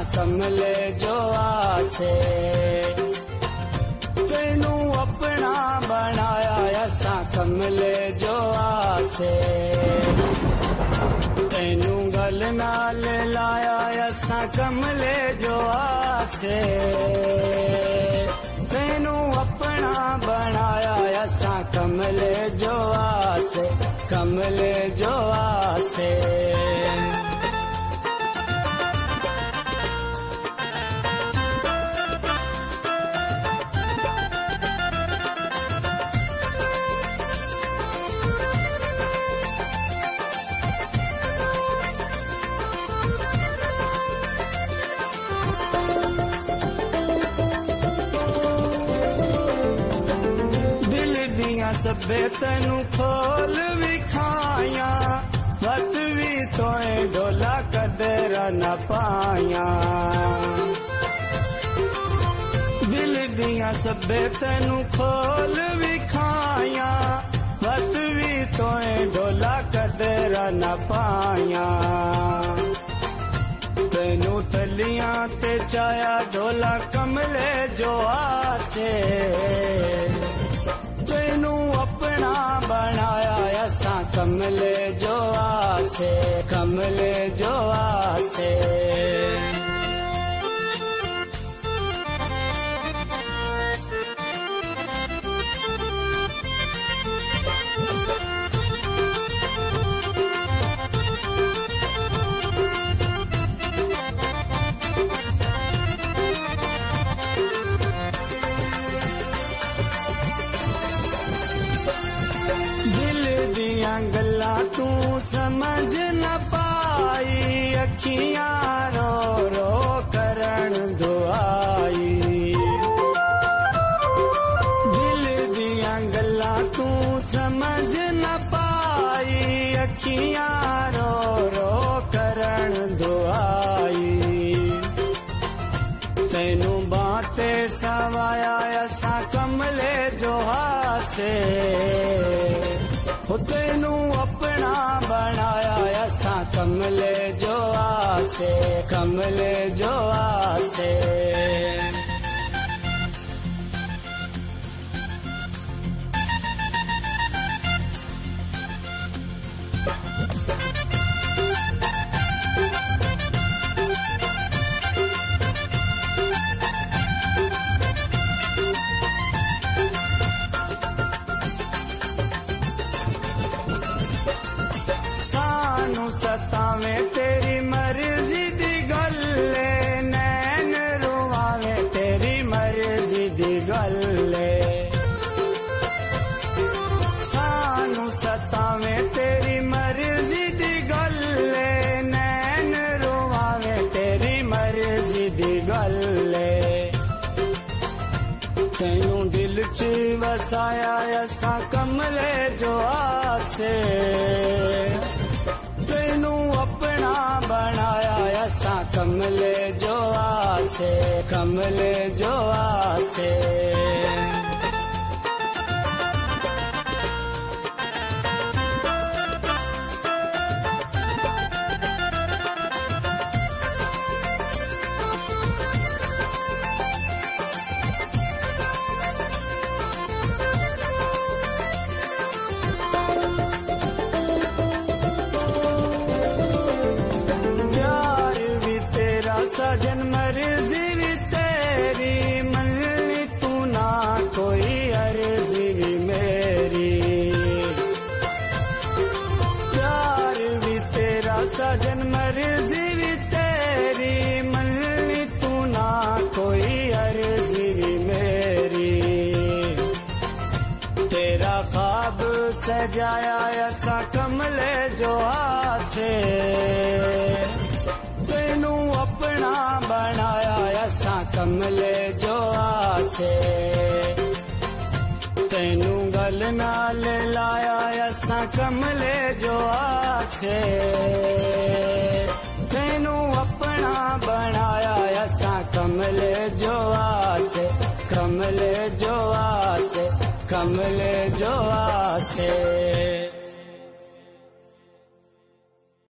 कमले जो आसे तेनू अपना बनाया असा कमले जो आसे तेनू गल नाल लाया असा कमले जो आसे तेनू अपना बनाया असा कमले जो आसे कमले जो आसे सबे तेनू खोल विखाया वत भी तोए डोला कदर न पाया दिल दिया सबे तेनू खोल विखाया वत भी तोए डोला कदर न पाया तेनू तलियां ते चाया डोला कमले जो आसे तेनू अपना बनाया असा कमले जो आसे कमले जो आसे गल्ला तू समझ न पाई अखियां रो रो करण दुआई दिल दिया गल्ला तू समझ न पाई अखियां रो रो करण दुआई तेनू बाते सवाया असा कमले जो आसे तेनू अपना बनाया असा कमले जो आसे कमले जो आसे सानू सतावे तेरी मर्जी दी गल्ले नैन रुवावे तेरी मर्जी दी गल्ले सानू सतावे तेरी मर्जी दी गल्ले नैन रुवावे तेरी मर्जी दी गल्ले तेनू दिल च वसाया असा कमले जो आसे तेनू अपना बनाया असा कमले जो आसे कमले जो आसे सजन मर्जी भी तेरी मननी तू ना कोई अर्जी भी मेरी प्यार भी तेरा सजन मर्जी भी तेरी मननी तू ना कोई अर्जी भी मेरी तेरा ख्वाब सजाया ऐसा कमले जो आसे तेनू अपना बनाया ऐसा कमले जो आसे तेनू गल नाल लाया ऐसा कमले जो आसे तेनू अपना बनाया ऐसा कमले जो आसे कमले जो आसे कमले जो आसे।